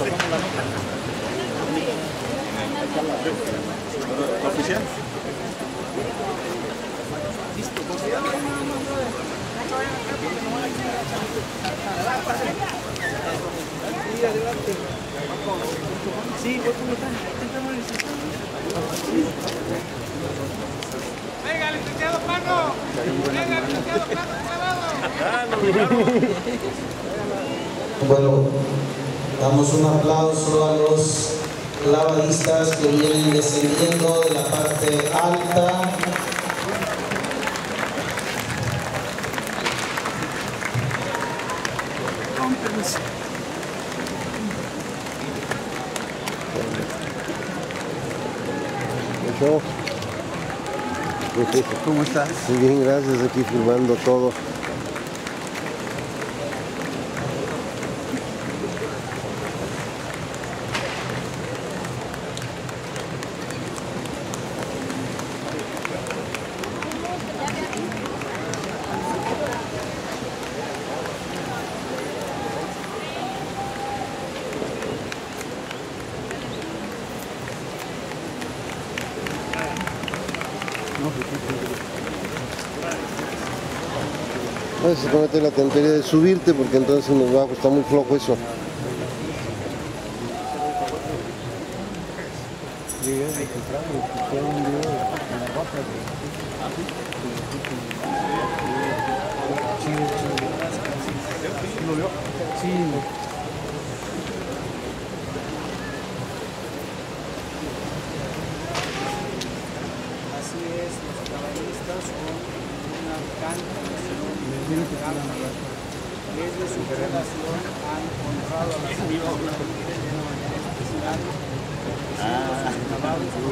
¿Oficial? Sí, venga, licenciado Pano. Venga, licenciado Pano, Bueno, damos un aplauso a los clavadistas que vienen descendiendo de la parte alta. ¿Cómo estás? Muy bien, gracias, aquí filmando todo. A veces comete la tontería de subirte porque entonces nos va a costar muy flojo eso. Así es, los clavadistas con una gran tradición, desde su creación han honrado a las figuras de una manera especial, ofreciendo sus clavados a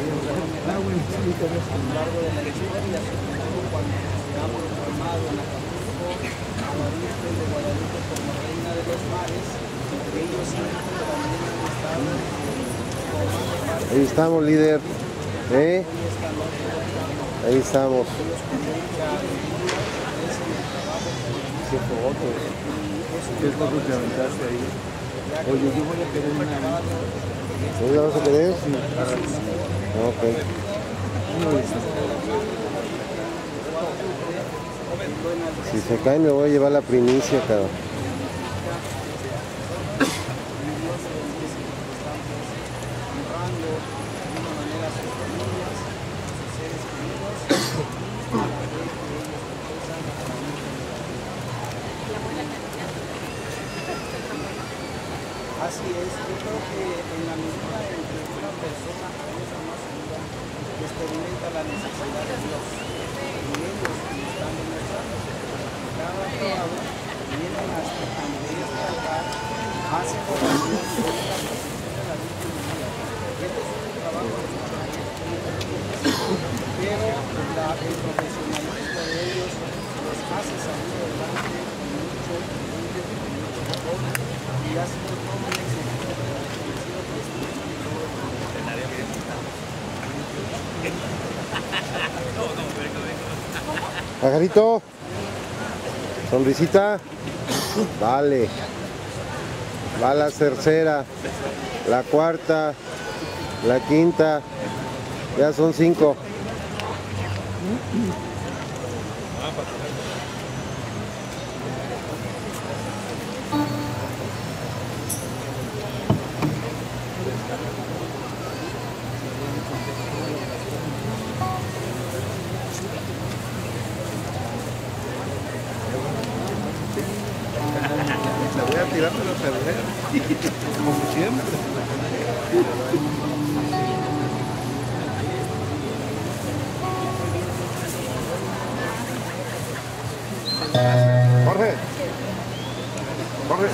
lo largo de la historia, sobre todo cuando se ha proclamado en Acapulco a la Virgen de Guadalupe como Reina de los Mares. Ellos siempre también han estado formando parte. Ahí estamos, líder. ¿Eh? Ahí estamos. ¿Qué fotos? ¿Qué fotos te aventaste ahí? Oye, yo voy a querer una... ¿Sí la vas a querer? Sí, Ok. Si se cae me voy a llevar la primicia, cabrón. Así es, yo creo que en la medida en que una persona avanza más allá, experimenta la necesidad de Dios, y ellos que están demostrando que cada sábado vienen hasta ante este altar, hacen oración y esta presencia de la Virgen María. Este es un trabajo de pero el profesionalismo de ellos los hace salir adelante con mucho orgullo, con mucho valor, y ha sido todo un éxito para la televisión prestigio y todo el mundo. Pajarito, sonrisita, vale, va la tercera, la cuarta, la quinta, ya son 5. la voy a tirar, pero perder. Como siempre. Jorge, Jorge.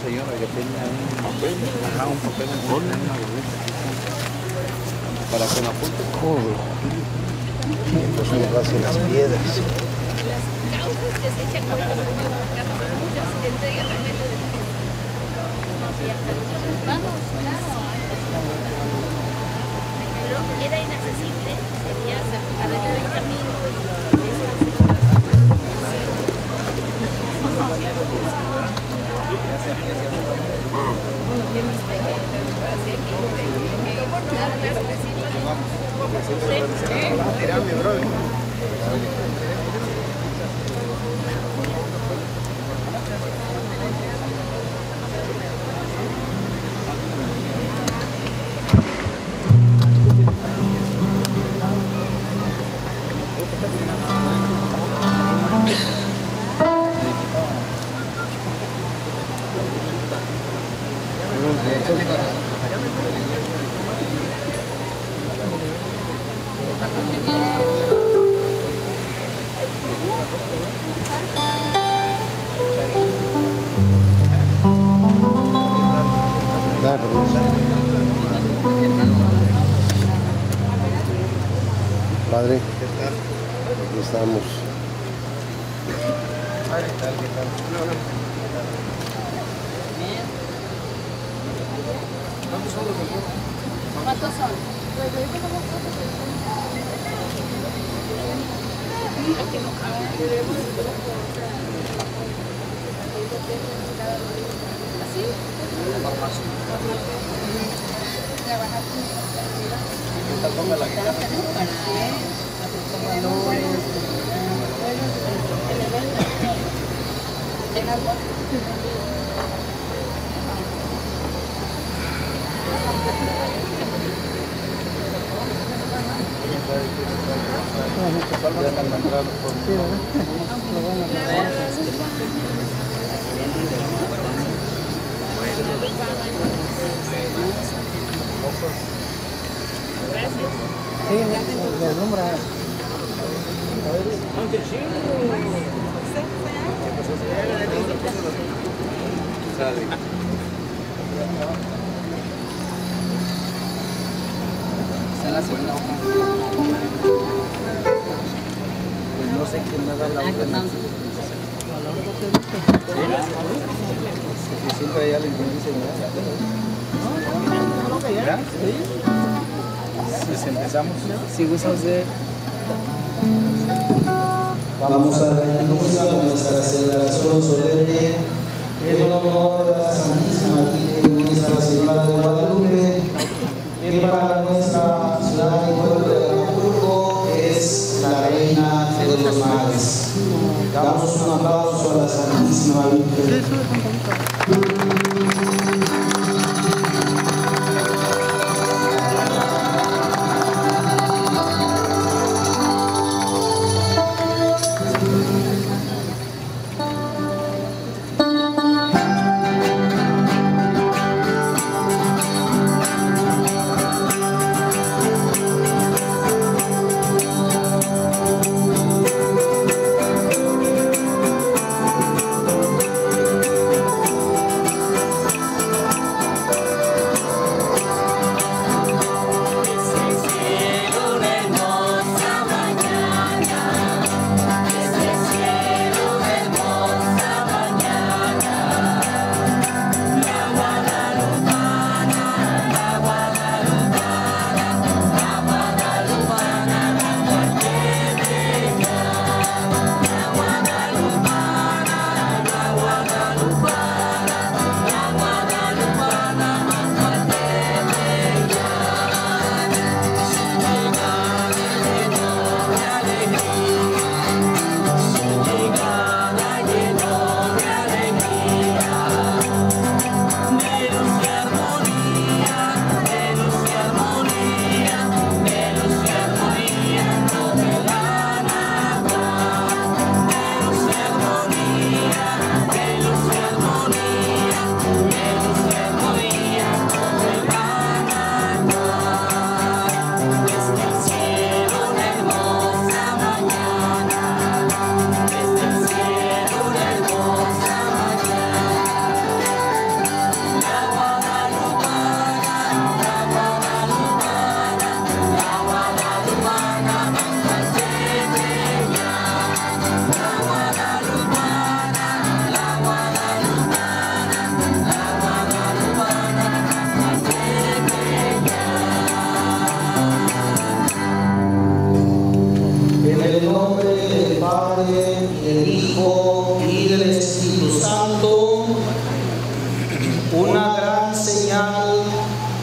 señora que tenía un papel en una boleta para que la foto. Joder. Estos son casi las piedras. Causas que se echan con muchas se entregan a medio de vamos, claro. Pero era inaccesible, sería arreglar el camino. Padre, aquí estamos. ¿Cuántos son? No sé quién me da la orden. Siempre hay alguien que dice, ¿ya? Pues empezamos. Si gustas de... Vamos a dar inicio a nuestra celebración solemne en honor de la Santísima Virgen Nuestra Señora de Guadalupe, que para nuestra ciudad y pueblo de Acapulco es la Reina de los Mares. Damos un aplauso a la Santísima Virgen.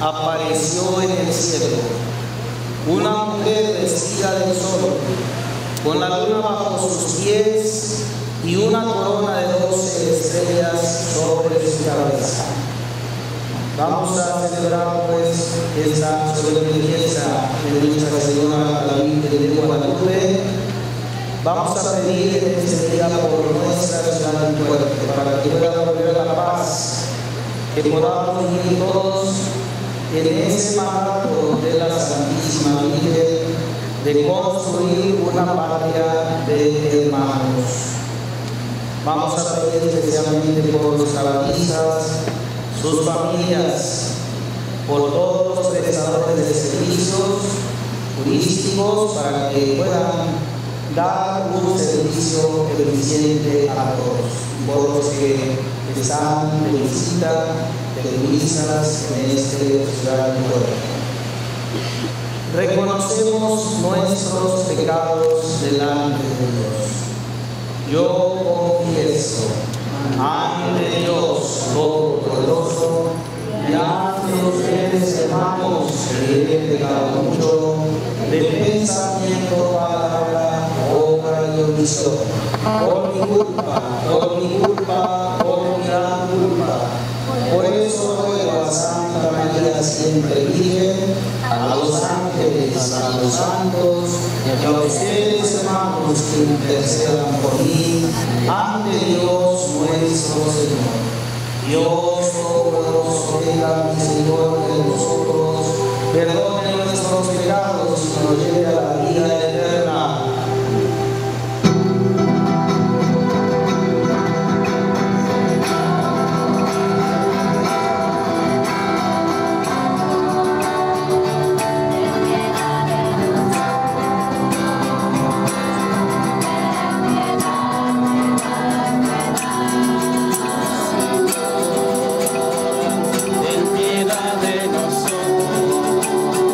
apareció en el cielo una mujer vestida de sol, con la luna bajo sus pies y una corona de 12 estrellas sobre su cabeza. Vamos a celebrar pues esta solemne fiesta de Nuestra Señora la Virgen de Guadalupe. Vamos a pedir en este día por nuestra ciudad y puerto, para que pueda volver a la paz, que podamos vivir todos en ese mandato de la Santísima Virgen de construir una patria de hermanos. Vamos a pedir especialmente por los cabalistas, sus familias, por todos los prestadores de servicios turísticos, para que puedan dar un servicio eficiente a todos, por los que están de visita, de turistas en este ciudad y pueblo. Reconocemos nuestros pecados delante de Dios. Yo confieso ante Dios Todopoderoso y ante ustedes, hermanos, que he pecado mucho de pensamiento, palabra, obra y omisión, por mi culpa, por mi gran culpa. Por eso ruego a Santa María siempre Virgen, a los ángeles, a los santos y a ustedes, hermanos, que intercedan por mí ante Dios nuestro Señor. Dios Todopoderoso, tenga misericordia de nosotros, perdone nuestros pecados y nos lleve a la vida eterna. Ten piedad de nosotros.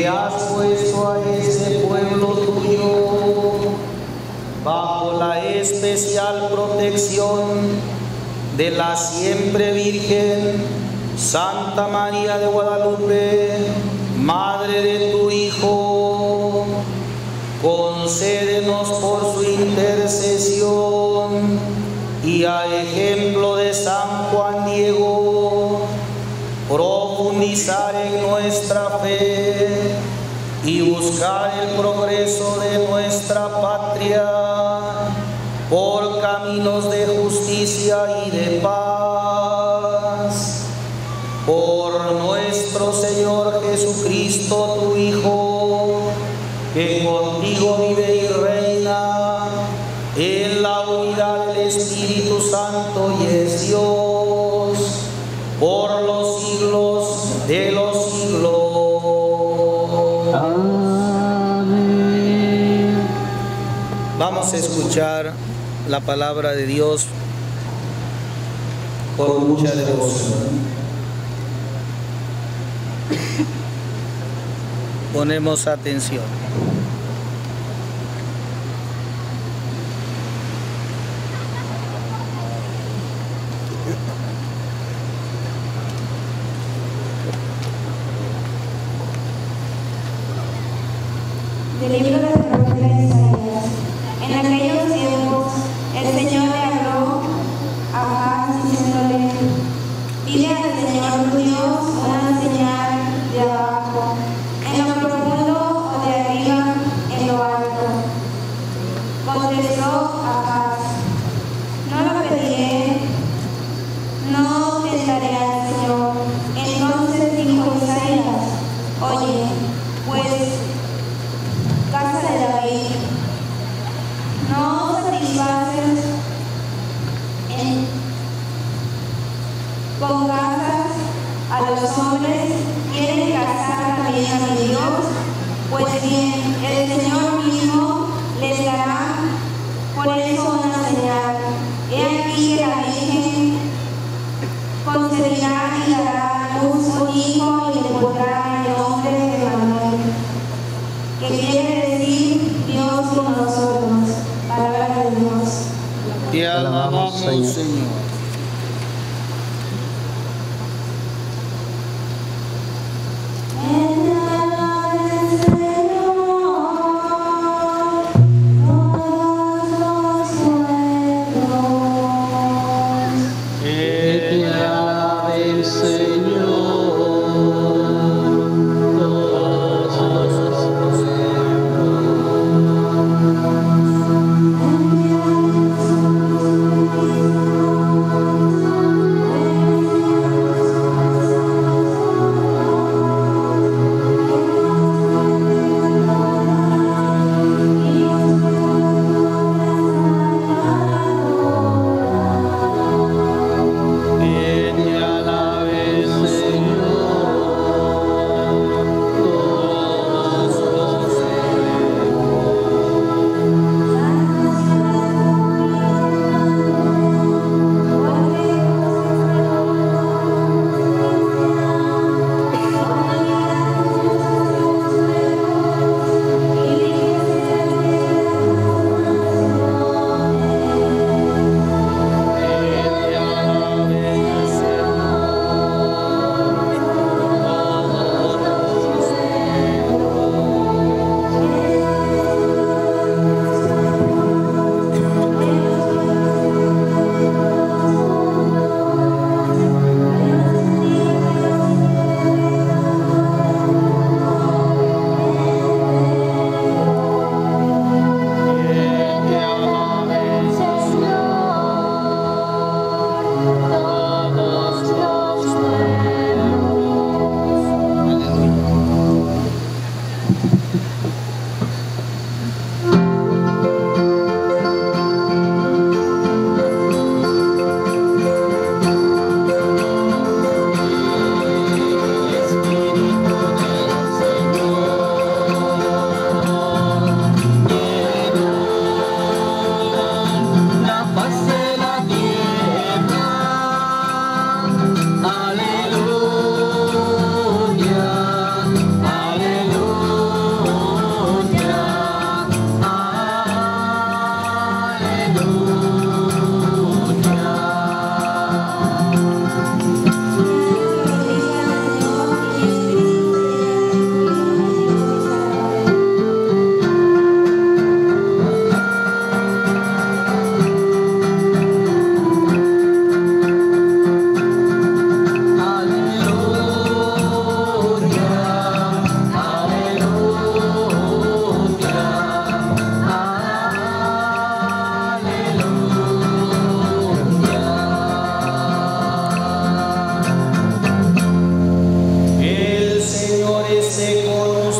que has puesto a este pueblo tuyo bajo la especial protección de la siempre Virgen Santa María de Guadalupe, Madre de tu Hijo. Concédenos por su intercesión y a ejemplo de San Juan Diego, profundizar en nuestra fe y buscar el progreso de nuestra patria por caminos de justicia y de paz. Por nuestro Señor Jesucristo, tu Hijo, que contigo vive y reina en la unidad del Espíritu Santo y es Dios por los siglos de los siglos. Amén. Vamos a escuchar la palabra de Dios con mucha devoción. Ponemos atención. Del libro del profeta Isaías. En aquellos tiempos el Señor le habló a Ahaz diciéndole: pide al Señor tu Dios una señal de abajo, en lo profundo o de arriba en lo alto. Contestó Ahaz: no lo pediré, no tentaré al Señor. Entonces dijo Isaías: oye, pues, casa de David, no satisfaces con casas a los hombres, quieren casar también a mi Dios. Pues bien, el Señor mismo les dará por eso una señal. He aquí que la Virgen concebirá y dará a luz un hijo y le pondrá el nombre de Manuel, que quiere decir Dios con nosotros. Palabra de Dios. Te alabamos, Señor. Señor.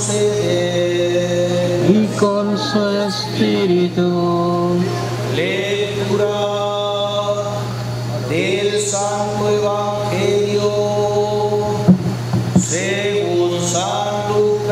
conceder. y con su espíritu. Lectura del Santo Evangelio según San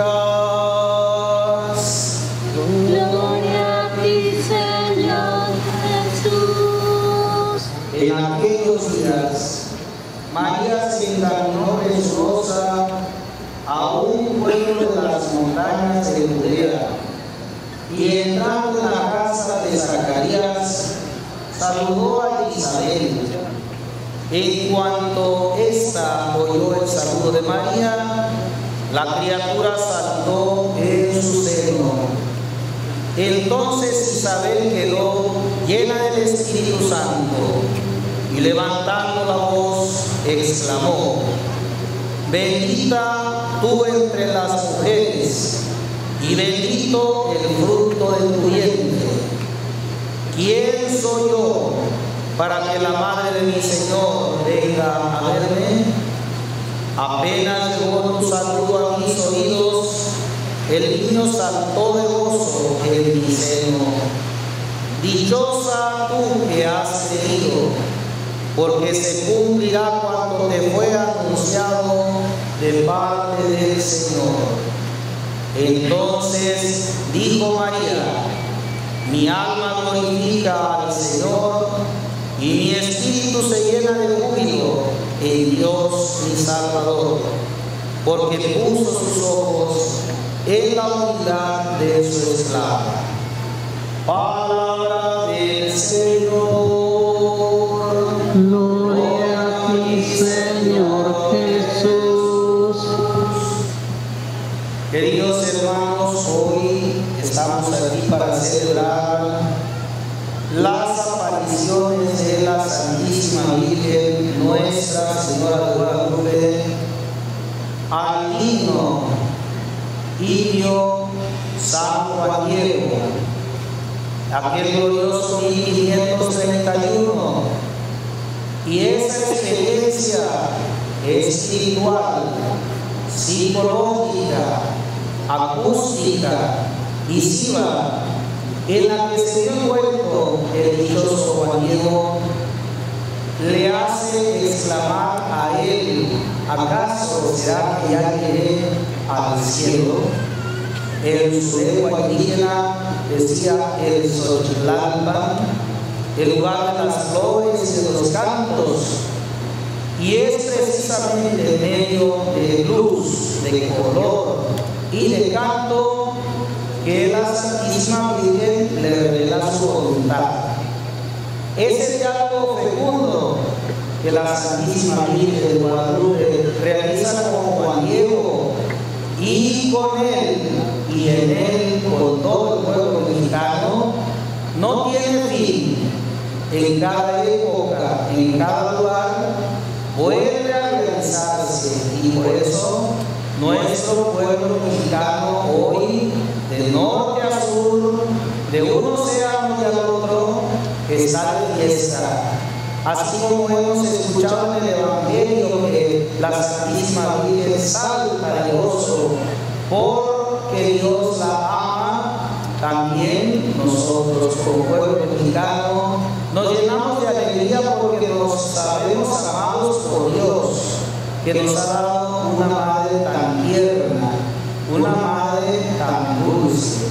Lucas. Gloria a ti, Señor Jesús. En aquellos días, María se encaminó presurosa a un pueblo de las montañas de Judea, y entrando en la casa de Zacarías, saludó a Isabel. En cuanto ésta oyó el saludo de María, la criatura saltó en su seno. Entonces Isabel quedó llena del Espíritu Santo y levantando la voz exclamó: Bendita tú entre las mujeres y bendito el fruto de tu vientre. ¿Quién soy yo para que la madre de mi Señor venga a verme? Apenas llegó tu saludo a mis oídos, el niño saltó de gozo en mi seno. Dichosa tú que has tenido, porque se cumplirá cuanto te fue anunciado de parte del Señor. Entonces dijo María: mi alma glorifica al Señor, y mi espíritu se llena de júbilo en Dios mi Salvador, porque puso sus ojos en la humildad de su esclava. Palabra del Señor. Gloria a ti, Señor Jesús. Queridos hermanos, hoy estamos aquí para celebrar las apariciones de la Santísima Virgen, Nuestra Señora de Guadalupe, al niño Inio San Juan Diego, aquel glorioso 1531, y esa experiencia espiritual, psicológica, acústica, visiva, en la que se dio envuelto el dichoso Juan Diego, le hace exclamar a él: ¿acaso será que ya llegué al cielo? En su lengua indígena decía el Xochitlalpan, el lugar de las flores y de los cantos, y es precisamente en medio de luz, de color y de canto que la Santísima Virgen le revela su voluntad. Ese diálogo fecundo que la Santísima Virgen de Guadalupe realiza con Juan Diego y con él y en él con todo el pueblo mexicano no tiene fin. En cada época, en cada lugar, vuelve a realizarse, y por eso nuestro pueblo mexicano hoy, de norte a sur, de un océano y al otro, está de fiesta. Así como hemos escuchado en el Evangelio que la Santísima Virgen salta de gozo porque Dios la ama, también nosotros como pueblo mexicano nos llenamos de alegría porque nos sabemos amados por Dios, que nos ha dado una madre tan tierna, una madre tan dulce.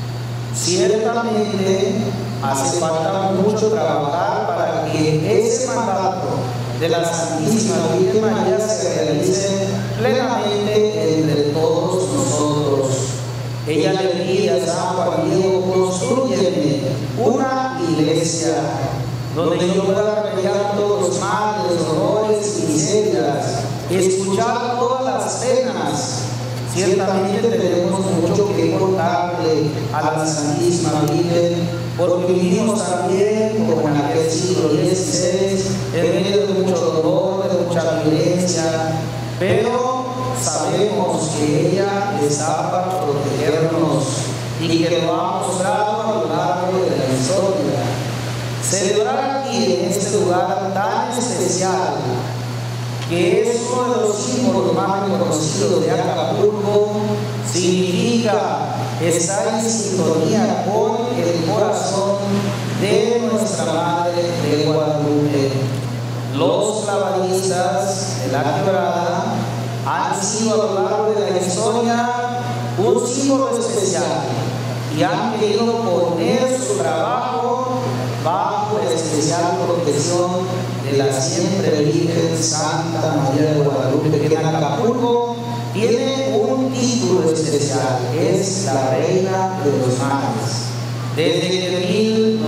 Ciertamente hace falta mucho trabajar para que ese mandato de la Santísima Virgen María se realice plenamente entre todos nosotros. Ella le pide a San Juan Diego: construyeme una iglesia donde yo pueda remediar todos los males, dolores y miserias, escuchar todas las penas. Ciertamente tenemos mucho que contarle a la Santísima Virgen, porque vivimos también, como en aquel siglo XVI, en medio de mucho dolor, de mucha violencia, pero sabemos que ella está para protegernos y que lo ha mostrado a lo largo de la historia. Celebrar aquí, en este lugar tan especial, que es uno de los símbolos más reconocidos de Acapulco, significa estar en sintonía con el corazón de nuestra Madre de Guadalupe. Los clavadistas de la Quebrada han sido a lo largo de la historia un símbolo especial y han querido poner su trabajo bajo la especial protección de la siempre Virgen Santa María de Guadalupe, que en Acapulco tiene un título especial, es la Reina de los Mares. Desde que en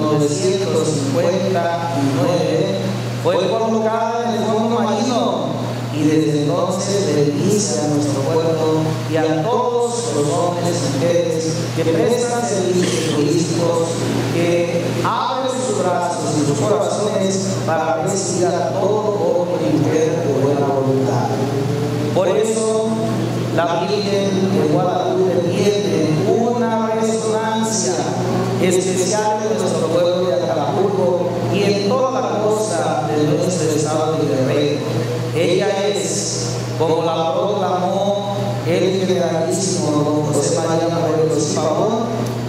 1959 fue colocada en el fondo marino y desde entonces bendice a nuestro pueblo y a todos los hombres y mujeres que prestan servicios turísticos, que abren sus brazos y sus corazones para recibir a todo hombre y mujer de buena voluntad. Por eso, la Virgen de Guadalupe tiene una resonancia especial en nuestro pueblo de Acapulco y en toda la costa de nuestro estado de Guerrero. Ella es, como la proclamó el generalísimo don José María Morelos y Pavón,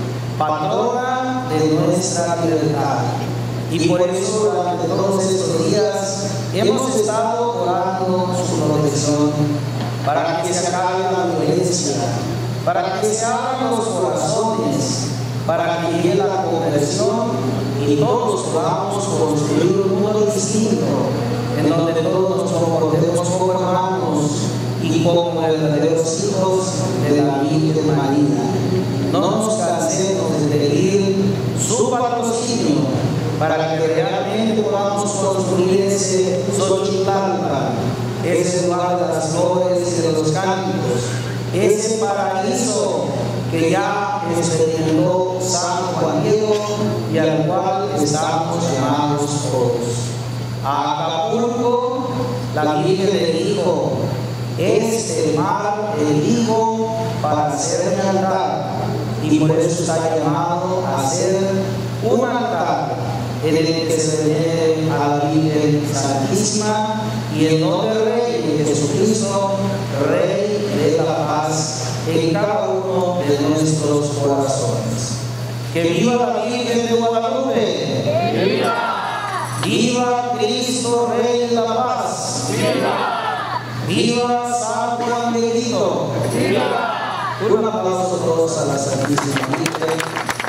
patrona de nuestra libertad. Y por eso durante todos estos días hemos estado orando su protección, para que se acabe la violencia, para que se abran los corazones, para que llegue la conversión y todos podamos construir un mundo distinto, en donde todos nos comportemos como hermanos y como verdaderos hijos de la Virgen María. No nos cansemos de pedir su patrocinio para que realmente podamos construir ese Xochitlalpa, ese lugar de las flores y de los cánticos, ese paraíso que ya experimentó San Juan Diego y al cual estamos llamados todos. A Acapulco, la Virgen le dijo: este mar elijo para hacer mi altar, y por eso está llamado a hacer un altar en el que se venere a la Virgen Santísima y en donde reine Jesucristo, Rey de la paz, en cada uno de nuestros corazones. ¡Que viva la Virgen de Guadalupe! ¡Viva! ¡Viva Cristo, Rey de la paz! ¡Viva! ¡Viva San Juan de Cristo! ¡Viva! Un aplauso a todos a la Santísima Virgen.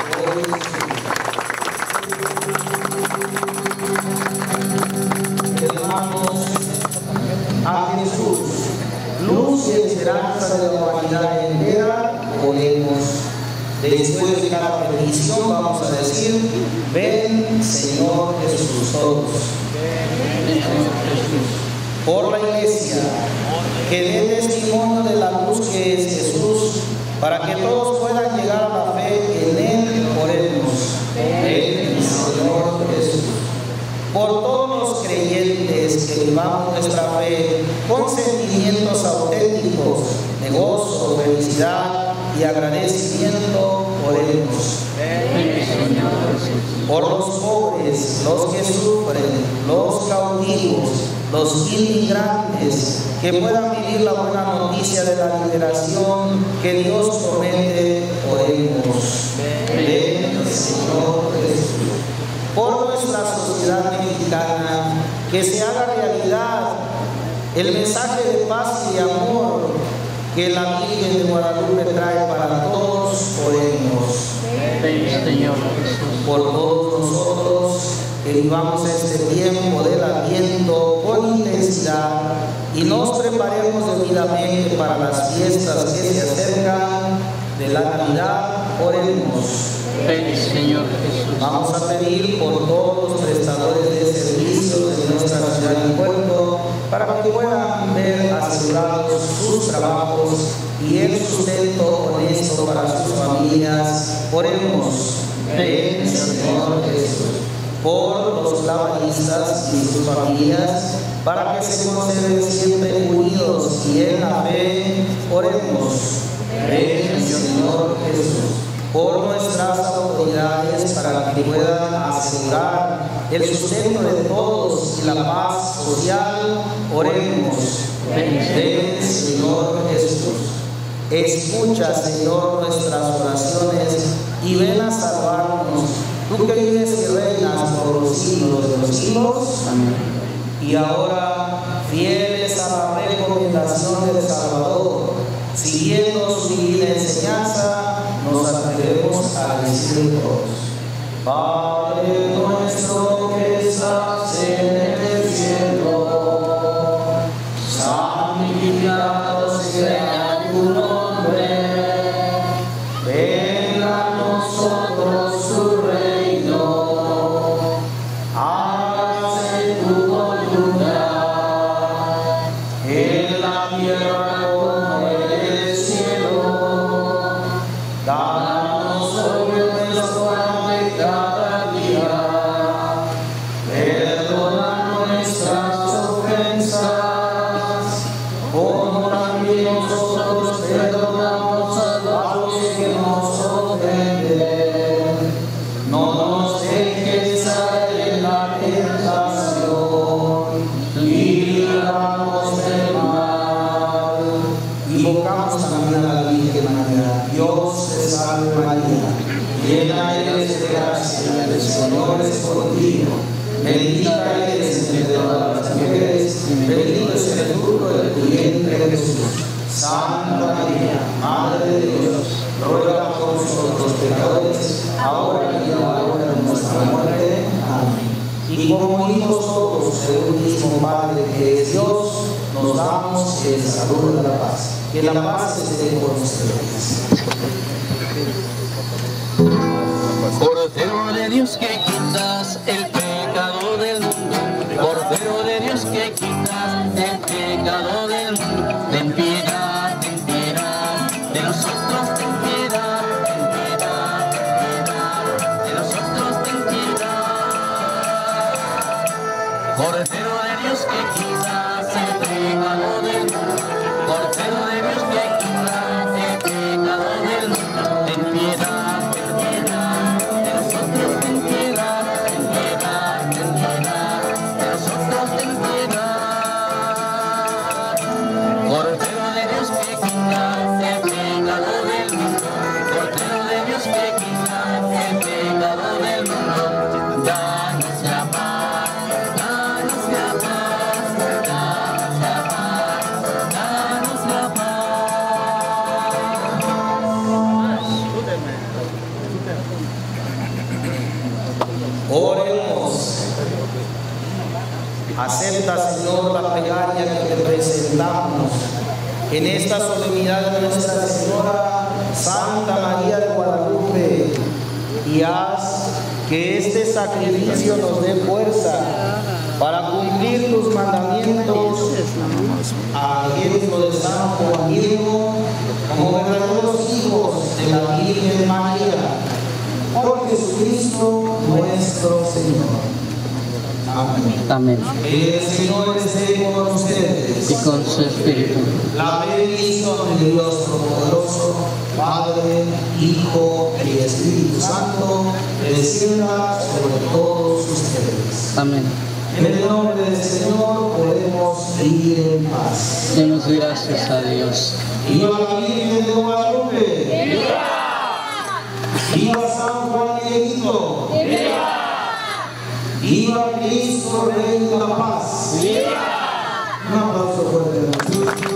Hermanos, a Jesús, luz y esperanza de la humanidad entera, oremos. Después de cada petición vamos a decir: ven, Señor Jesús, todos. Por la Iglesia, que dé testimonio de la luz que es Jesús, para que todos puedan llegar a la fe en Él, oremos. Ven, Señor Jesús. Por todos los creyentes que vivamos nuestra fe con sentimientos auténticos de gozo, felicidad y agradecimiento, oremos. Por los pobres, los que sufren, los cautivos, los inmigrantes, que puedan vivir la buena noticia de la liberación que Dios promete, oremos. Ven, Señor Jesús. Por nuestra sociedad mexicana, que se haga realidad el mensaje de paz y de amor que la Virgen de Guadalupe trae para todos, oremos. Señor Jesús. Por todos nosotros que vivamos este tiempo del Adviento con intensidad y nos preparemos debidamente para las fiestas que se acercan de la Navidad, oremos. Señor Jesús. Vamos a pedir por todos los prestadores de servicios de nuestra ciudad y puerto para que puedan ver asegurados sus trabajos y el sustento honesto para sus familias. Oremos. Ven, Señor Jesús. Por los clavadistas y sus familias, para que se conserven siempre unidos y en la fe, oremos. Ven, Señor Jesús. Por nuestra nuestras autoridades para que puedan asegurar el sustento de todos y la paz social. Oremos. Ven, Señor Jesús. Escucha, Señor, nuestras oraciones y ven a salvarnos. Tú que vives y reinas por los siglos de los siglos. Amén. Y ahora, fieles a la recomendación del Salvador, siguiendo su divina enseñanza, nos atrevemos a decir todos: Padre nuestro que estás en el cielo, santificado sea tu nombre. Venga a nosotros tu reino. Hágase tu voluntad en la tierra como en el cielo. Danos hoy nuestro pan de cada día. Perdona nuestras ofensas, como también nosotros perdonamos a los que nos ofenden. No nos dejes caer en la tentación, líbranos del mal. Invocamos también a la Virgen María. Dios te salve María, llena eres de gracia, el Señor es contigo. Bendita eres entre todas las mujeres, bendito es el fruto de tu vientre Jesús. Santa María, Madre de Dios, ruega por nosotros pecadores, ahora y en la hora de nuestra muerte. Amén. Y como hijos todos de un mismo Padre que es Dios, nos damos el saludo de la paz. Que la paz esté con ustedes. Cordero de Dios que quitas el pecado del mundo, Cordero de Dios que quitas el pecado del mundo, ten piedad de nosotros, ten piedad, de nosotros, ten piedad. Cordero de Dios que quitas el pecado del mundo, Cordero de Dios que quitas el pecado del mundo, ten piedad. Oremos. Acepta, Señor, la plegaria que te presentamos en esta solemnidad de Nuestra Señora Santa María de Guadalupe, y haz que este sacrificio nos dé fuerza para cumplir tus mandamientos, a ejemplo de San Juan Diego, como verdaderos hijos de la Virgen María, por Jesucristo nuestro Señor. Amén. Amén. El Señor esté con ustedes. Y con su espíritu. La bendición de Dios Todopoderoso, Padre, Hijo y Espíritu Santo, descienda sobre todos ustedes. Amén. En el nombre del Señor podemos ir en paz. Demos gracias a Dios. ¡Viva la Virgen de Guadalupe! ¡Viva! ¡Viva San Juan Dieguito! ¡Viva! ¡Viva Cristo, Rey de la Paz! ¡Viva! Un aplauso fuerte.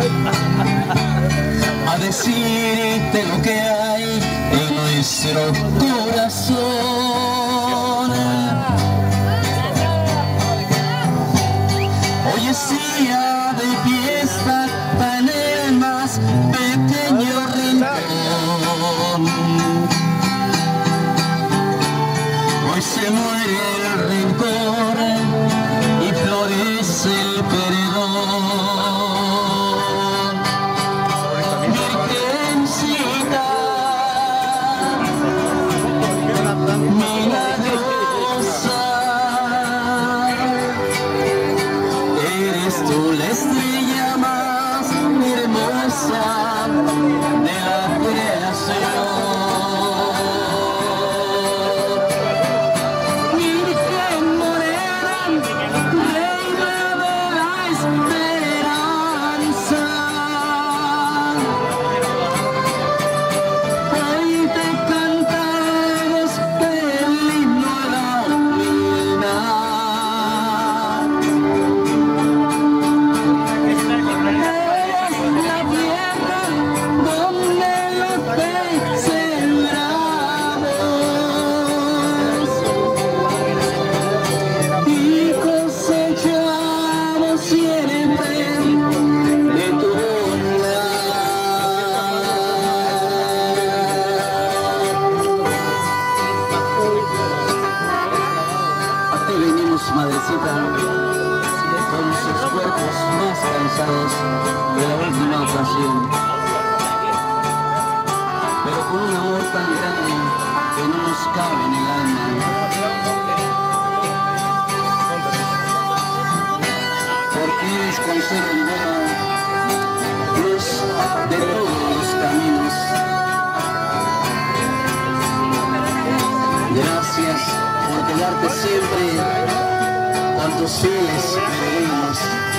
a decirte lo que hay en nuestro corazón. Hoy es día de fiesta en el más pequeño rincón. Hoy se muere el rencor y florece el perdón. Virgencita milagrosa, eres tú la estrella más hermosa de la creación. Madrecita, con sus cuerpos más cansados de la última ocasión, pero con un amor tan grande que no nos cabe en el alma. Porque eres consejo y boda, luz de todos los caminos. Gracias por quedarte siempre con tus fieles peregrinos.